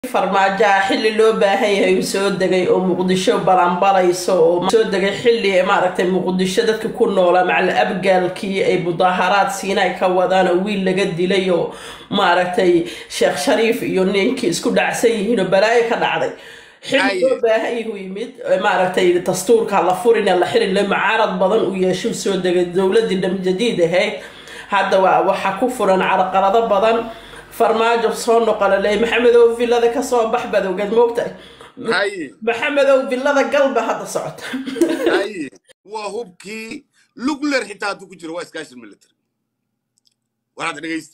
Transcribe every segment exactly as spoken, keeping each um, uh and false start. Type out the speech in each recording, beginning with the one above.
farmaajo xilli loo baahan yahay uu soo degay oo muqdisho balanbalayso oo soo degay xilli maaragtay muqdisho dadka ku noolaa macal abgaalkii ay mudaharaad siinay ka wadaan oo wiil laga dilay oo maaragtay sheekh shariif iyo ninkii isku dhacsan yihiin oo balaayo ka dhacday xilli loo baahan yahay yimid maaragtay dastuurka la furin la xirin la mucaarad badan u yeesho soo degay dawladii dham jadiid ahayd hadda waxa ku furan carqalado badan farmaajo soo noqolay maxamedow villada ka soo bax badowgad moogtay hay maxamedow villada galba hadda socota hay waa hubkii lugler xitaa ku jiro waa iskaashi military waraad dhageysta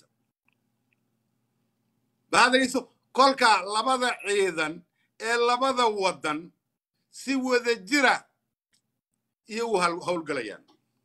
baadayso kolka labada ciidan ee labada wadan si wada jira iyo hawl galayaan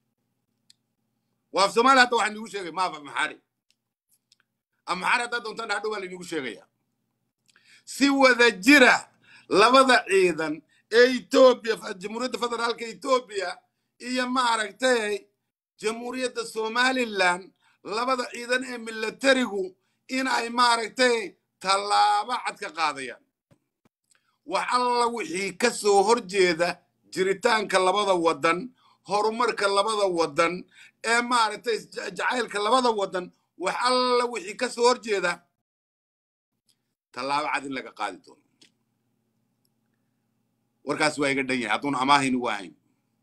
waa Soomaaliya hadda waxaan ugu sheegay ma maxari أما عرض هذا أنت نحن ولا نيجو شيء سوى ذا جرا لبضع أيضا إثيوبيا جمهورية فدرالية إثيوبيا هي معركتي جمهورية الصومالي لان لبضع أيضا ميليتريغو إن أي معركتي طلابة عدك قاضية وحلا وحي كسو هرجيدا جريتان كلبضع ودن هرمر كلبضع ودن إيه معركتي جعيل كلبضع ودن وحلا وحي كسور جيدا طلاب عادل لك قادتون وركاس واي قدنيا هاتون اماهين واهين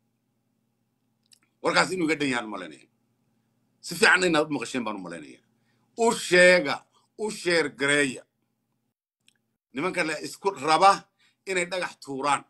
وركاس انو قدنيا الملانيه سفي عنينا مقشين بانو ملانيه وشيغا وشير غريا نمان كان اسكو ربا اني دغخ توران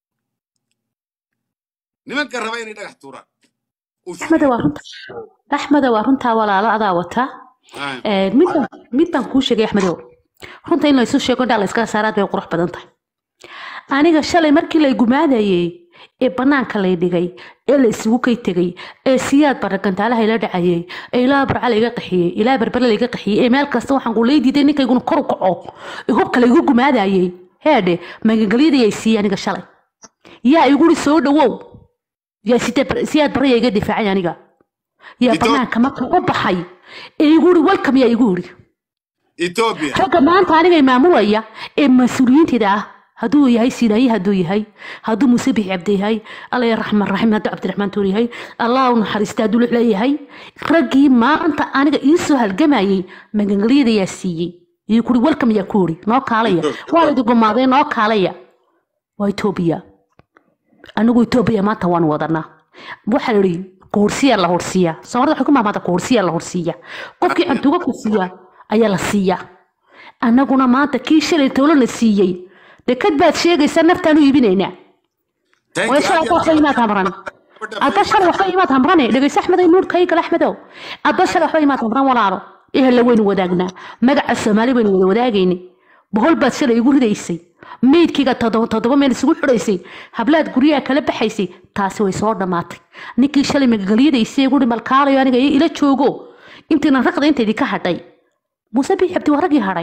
نمان كان ربا اني دغخ توران أحمد وارنتا أحمد وارنتا ولا لا عداوته ميدان ميدان كوشة يا أحمد رنتا إنه يسوي شيء كذا على إسكان سارات ويقرح بدنته أنا قشلي مركي لي جمادة يي إبنان كلي دقي إلا يسوقي تجي سياد بركنت على هيلا دعية إلا برع لي قحية إلا بربر لي قحية إيميل كستو حنقول لي دي دني كيقولون كرقعو يقول كلي يقول جمادة يي هذا ما يقولي دي يسي أنا قشلي يا يقول سود وو يا سيد سياد بري يجد دفاع يعني جا يا بنا كم كوب حي يقولي welcome يا يقولي إثيوبيا هذا ما أنت أنا جاي معمولة يا المسؤولين تدا هدو يهاي سيداي هدو يهاي هدو مسبح عبدي هاي الله يرحم الرحيم هدو عبد الرحمن توري هاي الله ونحرس تدل عليه هاي رجي ما أنت أنا جاي يسوع هالجماعي من إنجليزي يا سي يقولي welcome يا كوري نوك عليا والدكم ماذا نوك عليا وإثيوبيا أنا إثيوبيا ما توان وضعنا بحري كورسية الله كورسية صورة الحكومة ما كورسية الله كورسية قفك أنتوا كورسية أيا لسية أنا قلنا ما تكيش اللي تقولون السية لكتبت شيء يسنف تانو يبينينا ويش أقول خيمة تمرن أتشر خيمة تمرن اللي يسح مذي نور كيك الأحمدو أتشر خيمة تمرن ولا عرو إيه اللي وين وداقنا مقع السمالي وين وداقيني بهول بتشر يقول ديسي ميد كيغا تدو تدو مeel isugu xidhaysay hablaad guriga kala baxaysay taasi way soo dhamaatay ninkii shalay magaliidaysay guri malkaalayo aniga ila joogo intina raqda inteedii ka hadhay Muuse Biixi Cabdi waragi haray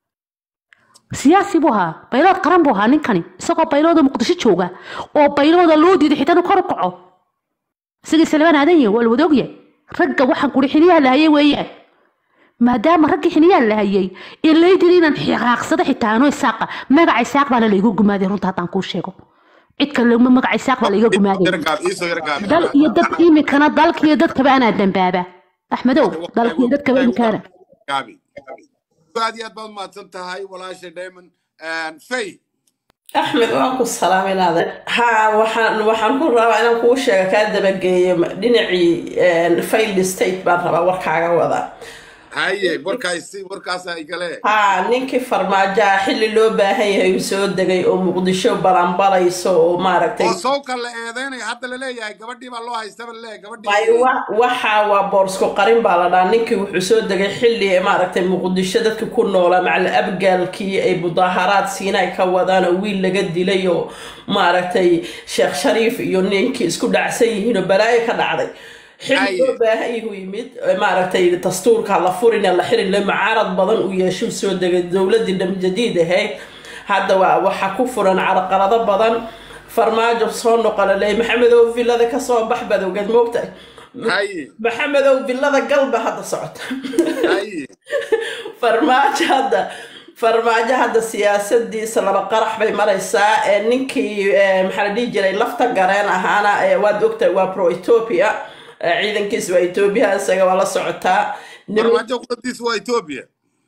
siyaasi buu ahaa baylood qaran buu ahaa ninkani isagoo baylooda Muqdisho jooga oo baylooda loo diiday xitaa kor u kaco sidii Salmaan Aadanya wal wadogye ragga waxaan ku xiliyaa lahaye weeyaan maadaama ragga xiniyaa la hayay ilaa yidina xiqaaqsada xitaa anoo isaaqa magac isaaq baa la igu gumaaday runta hadan ku sheego cid kale ma magac isaaq baa la igu gumaaday dal iyo dad imikana dalka iyo dadka baana dambaaba axmedow dalka iyo dadka baana kana gaabi baadi aad baad ma tantahay walaashay diamond and fay axmed waan ku salaaminaada ha waxaan waxaan ku rabaa inaan ku sheego ka dabageeyo dhinacii failed state baan rabaa warkaaga wada هاي بركايسي بركاسا إيكاله ها نينكي فرماجة حلي لو باهي هاي سود دقي أو مقدشو بلانبالايسو أو ماركتي وصوك اللي إيديني حتى اللي ليه قبردي بالله هيستمر ليه قبردي أيوة وحا وبورسكو قرين بالادا نينكي وحسود دقي حلي ماركتي مقدشو دادك كنولا مع الأبقالكي أي مظاهرات سيناي كوادانا ويل لقد ديليو ماركتي شيخ شريف يو نينكي اسكو دعسي هنا بلاي كدعدي حلو loo baahan yahay yimid maaragtay dastuurka la furin la xirin la mucaarad badan u yeesho soo degay dawladii dham jadiid ahayd hadda waxa ku furan carqalado badan farmaajo soo noqolay maxamedow villada ka soo bax badowgad moogtay hay maxamedow villada galba hadda socota hay farmaajo hadda farmaajo hadda siyaasadiisa laba qarax bay maraysaa ninkii maxaa la dhihi jiray lafta gareen ahaana waad ogtahay waa pro Ethiopia ciidankiisa waa Ethiopia isaga waa la socotaa farmaajo qoddiis waa Ethiopia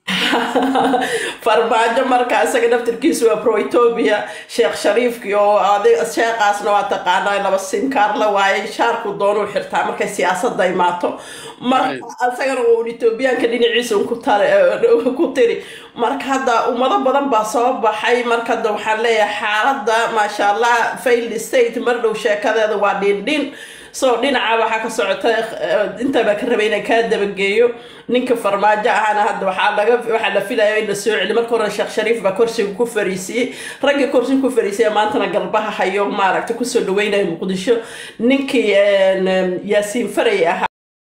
farmaajo marka isaga naftirkiisa waa pro Ethiopia Sheekh Shariifki oo adeeg sheeqaasna waa taqaanaa laba simkaar la waayay shaarku doonu xirtaa markay siyaasadda imaato marka isagana uu Ethiopianka dhinaciisa ku tare ku tiri marka hadda ummado badan baa soo baxay marka hadda waxaan leeyahay xaaladda ma sha Allah failed state mar dhow sheekadeeda waa dhindhin soo dhinaca waxa ka socota inta ba ka rabay inay ka dabageeyo ninka farmaajo ahana hadda waxa laga waxa la filayo in la soo celiyo marka hore Sheekh Shariif ba kursiga ku fariisiyay ragga kursiga ku fariisiyay maantana galbaha hayo maaragta ku soo dhaweynay Muqdisho ninkii Yaasiin Faray ah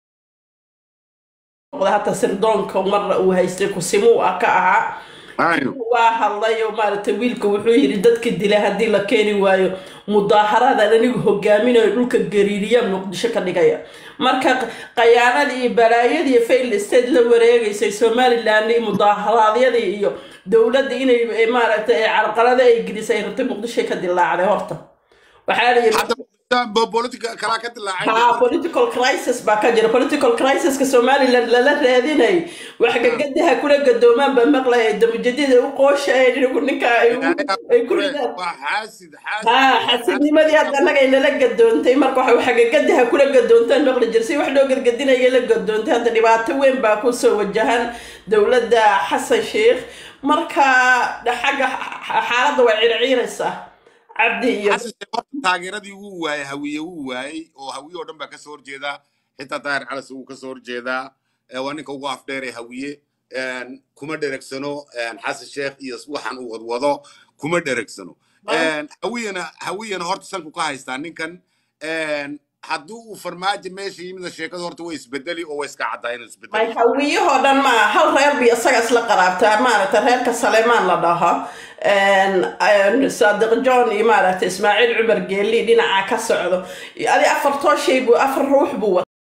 hata sirdoonka mar uu haystay ku simu ka aha waa hadlay oo maaragtay wiilka wuxuu yiri dadka dilay hadii la keeni waayo mudaharada anigu hogaaminayo dhulka gariiriya Muqdisho ka dhigaya marka qayaanadii iyo balaayadii fail state la wareegaysay Somaliland iyo mudaharaadyadii iyo dawladda inay maaragtay carqalada ay gelisay rabtay Muqdisho ka dilaacday horta waxa la yiri political kala ka dilaacay ha political crisis ba ka jira political crisis ka Somaliland la raadinay waxa gadaha kula gadoomaan ba maqlay damjadida u qooshay inuu ninka ay ku ridaa waa xaasid xaasid ha xaasidnimadii hadda naga in la gadoontay marka waxa gadaha kula gadoontaan maqli jirsay wax loo gargadinaya la gadoontay hadda dhibaato weyn ba ku soo wajahan dawladda Xasan Sheekh marka xaga xaaladda waa circiiraysa عبدي taageeradii uu waayay hawiye uu waayay oo hawiye oo dhan ba ka soo horjeeda xitaa taar calas uu ka soo horjeeda waa ninka ugu afdheeray hawiye een kuma dheregsano een Xasan Sheekh iyo waxan uu wadwado kuma dheregsano een hawiyana hawiyana horta sanku ka haystaa ninkan een hadduu uu farmaajo meesha yimid sheekada horta way isbedeli oo way iska caddayn isbedeli ay hawiye oo dhan ma hal reer bi isaga isla qaraabtaa maaragtay reerka Saleemaan la dhaho een Saadiq John iyo maaragtay Ismaaciil Cumar Geeli dhinaca ka socdo adi afar too shay buu afar ruux buu